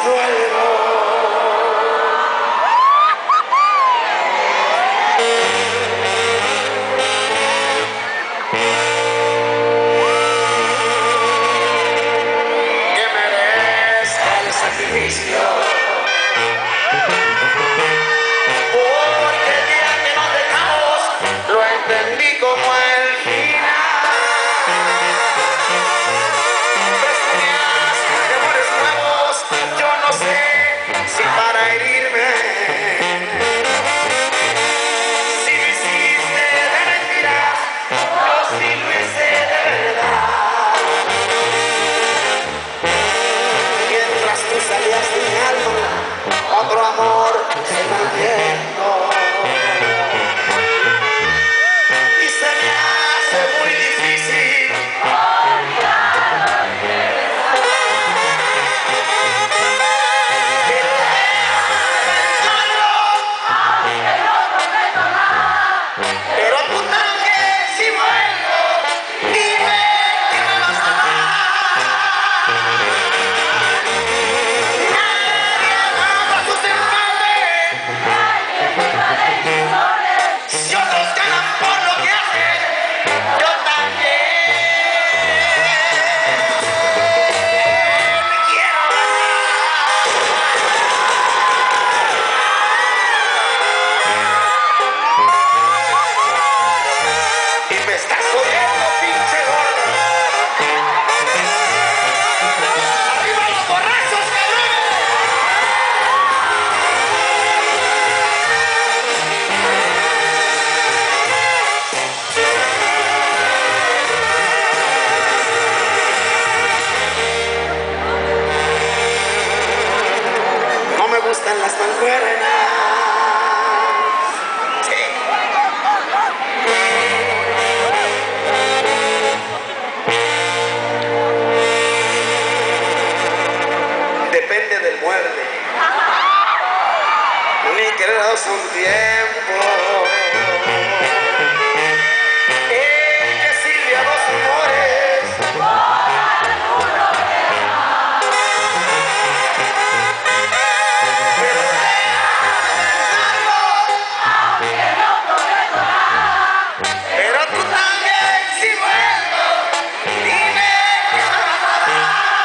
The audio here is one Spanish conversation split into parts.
vuelvo. Que merezca el sacrificio. Porque el día que nos dejamos lo entendí como el final. Presumías de amores nuevos, yo no sé si para herirme. Si lo hiciste de mentiras o si lo hice de verdad. Mientras tú salías de mi alma, otro amor se va viendo. Y se me hace muy difícil pero tú también si vuelvo, dime qué me vas a dar. Nadie ama sus empalmes, si otros ganan por lo que hacen, yo también quiero ganar. Y me estás oyendo, pinche gordo. ¡Arriba los borrachos, cabrones! No me gustan las mancuernas. Sí. Depende del muerde. Mi querido hace un tiempo. Que sirve a los amores. Pero pero tú también si vuelvo, dime qué me vas a dar.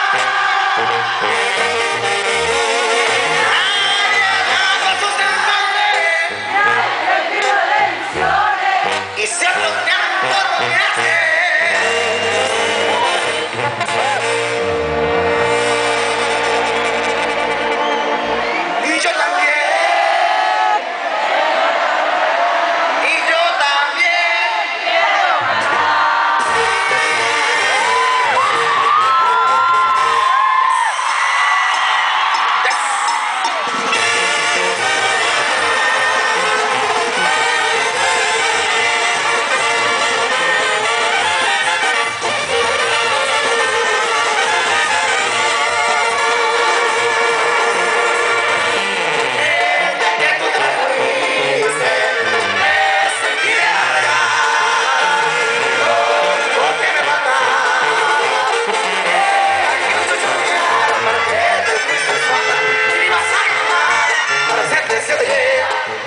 Nadie ama sus empalmes, y si otros ganan por lo que hacen. Y yo también, y yo también. Que tú te fuiste, me sentí de porque me mataste. Aquí no soy yo, para que te fuiste sola y me ibas a llamar para hacerte ese día.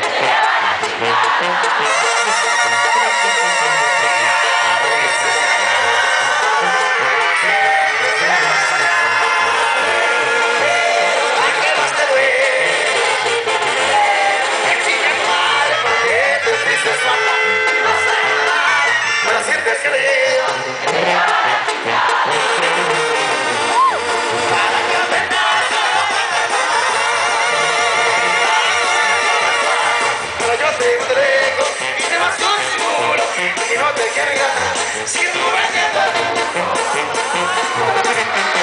¿A qué más te duele? Que chinga tu madre, para que te fuiste sola y me ibas a llamar para hacerte ese día. Para que aprendas, pero yo te entrego y te vas con seguro y no te quieres ganar si tú ves que